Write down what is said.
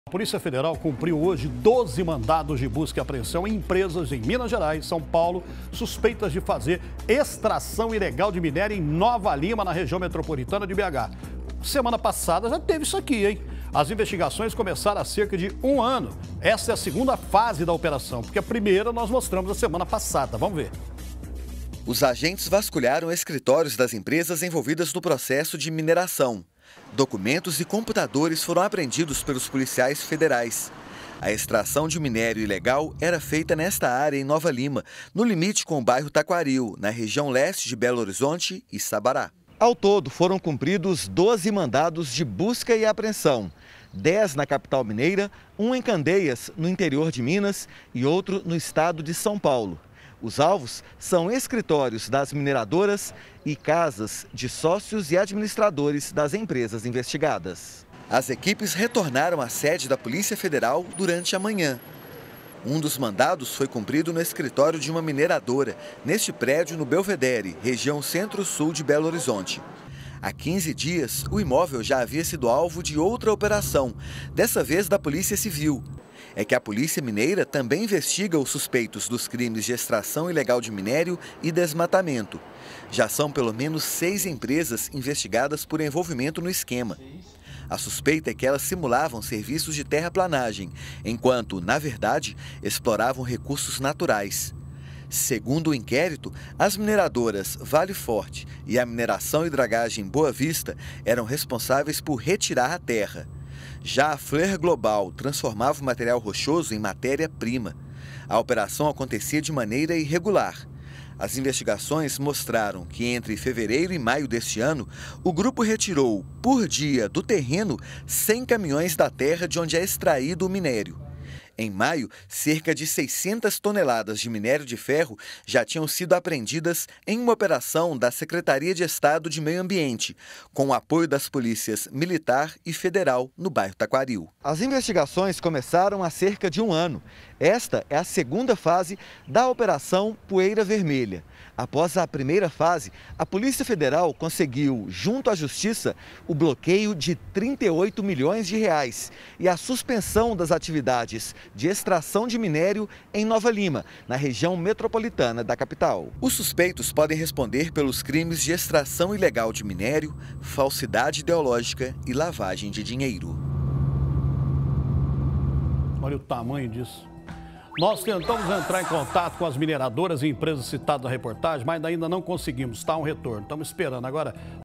A Polícia Federal cumpriu hoje 12 mandados de busca e apreensão em empresas em Minas Gerais e São Paulo, suspeitas de fazer extração ilegal de minério em Nova Lima, na região metropolitana de BH. Semana passada já teve isso aqui, hein? As investigações começaram há cerca de um ano. Essa é a segunda fase da operação, porque a primeira nós mostramos a semana passada. Vamos ver. Os agentes vasculharam escritórios das empresas envolvidas no processo de mineração. Documentos e computadores foram apreendidos pelos policiais federais. A extração de minério ilegal era feita nesta área em Nova Lima, no limite com o bairro Taquaril, na região leste de Belo Horizonte e Sabará. Ao todo, foram cumpridos 12 mandados de busca e apreensão. 10 na capital mineira, um em Candeias, no interior de Minas, e outro no estado de São Paulo. Os alvos são escritórios das mineradoras e casas de sócios e administradores das empresas investigadas. As equipes retornaram à sede da Polícia Federal durante a manhã. Um dos mandados foi cumprido no escritório de uma mineradora, neste prédio no Belvedere, região centro-sul de Belo Horizonte. Há 15 dias, o imóvel já havia sido alvo de outra operação, dessa vez da Polícia Civil. É que a Polícia Mineira também investiga os suspeitos dos crimes de extração ilegal de minério e desmatamento. Já são pelo menos 6 empresas investigadas por envolvimento no esquema. A suspeita é que elas simulavam serviços de terraplanagem, enquanto, na verdade, exploravam recursos naturais. Segundo o inquérito, as mineradoras Vale Forte e a Mineração e Dragagem Boa Vista eram responsáveis por retirar a terra. Já a Flair Global transformava o material rochoso em matéria-prima. A operação acontecia de maneira irregular. As investigações mostraram que entre fevereiro e maio deste ano, o grupo retirou, por dia, do terreno 100 caminhões da terra de onde é extraído o minério. Em maio, cerca de 600 toneladas de minério de ferro já tinham sido apreendidas em uma operação da Secretaria de Estado de Meio Ambiente, com o apoio das polícias militar e federal no bairro Taquaril. As investigações começaram há cerca de um ano. Esta é a segunda fase da Operação Poeira Vermelha. Após a primeira fase, a Polícia Federal conseguiu, junto à Justiça, o bloqueio de 38 milhões de reais e a suspensão das atividades de extração de minério em Nova Lima, na região metropolitana da capital. Os suspeitos podem responder pelos crimes de extração ilegal de minério, falsidade ideológica e lavagem de dinheiro. Olha o tamanho disso. Nós tentamos entrar em contato com as mineradoras e empresas citadas na reportagem, mas ainda não conseguimos. Está um retorno. Estamos esperando agora.